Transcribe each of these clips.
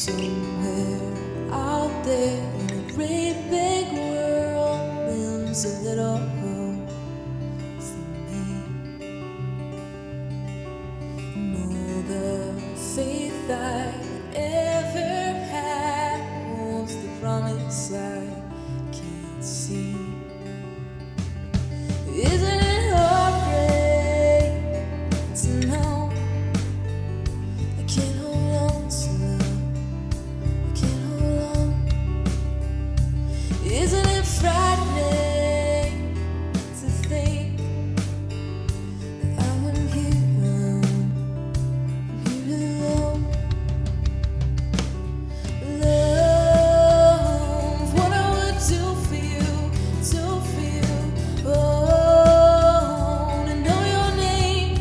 Somewhere out there in a great big world lives a little hope for me. Know the faith I ever had holds the promise I can't see. Isn't it heartbreak to know I can't hold on to love? I can't hold on. Isn't it frightening to think that I am here alone? I'm here alone. Love, what I would do for you, do for you. Oh, to know your name.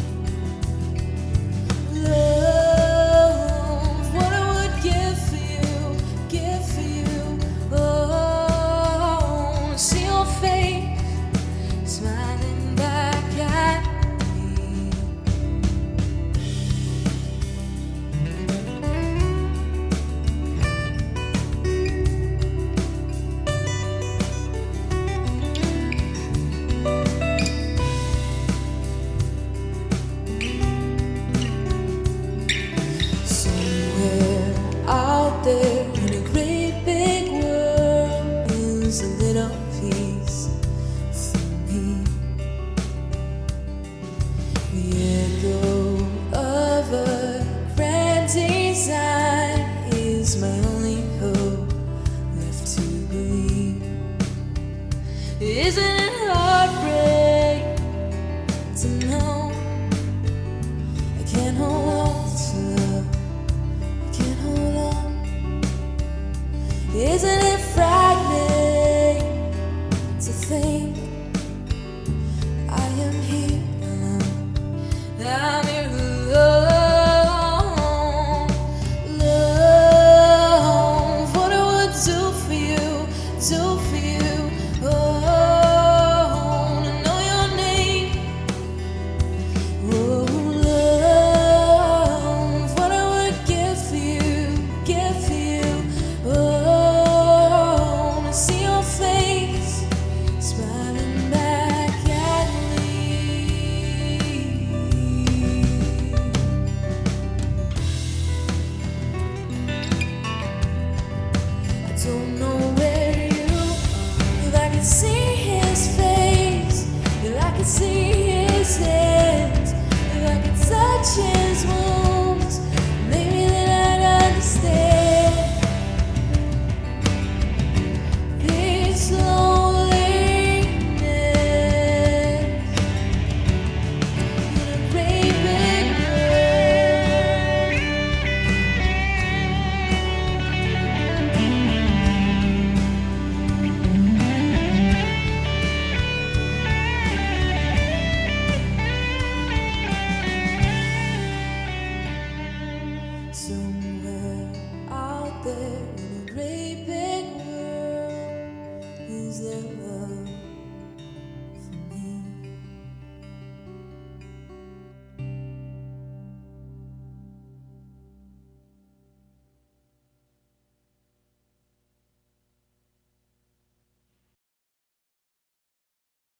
Love, what I would give for you, give for you. Oh, to see your face smiling back at me. Somewhere out there in a great big world is a little piece for me. The echo of a grand design is my only hope left to believe. Isn't it heartbreak to know I can't hold on to love? I can't hold on. Isn't it frightening to think I am here alone? I'm here alone. Love, what I would do for you, do for you. Oh, to know your name. Oh, love, what I would give for you, give for you. Oh, to see your face smiling back at me. I don't know where you are. If I could see his face, if I could see his hands, if I could touch his wounds, maybe then I'd understand this loneliness in a great big somewhere out there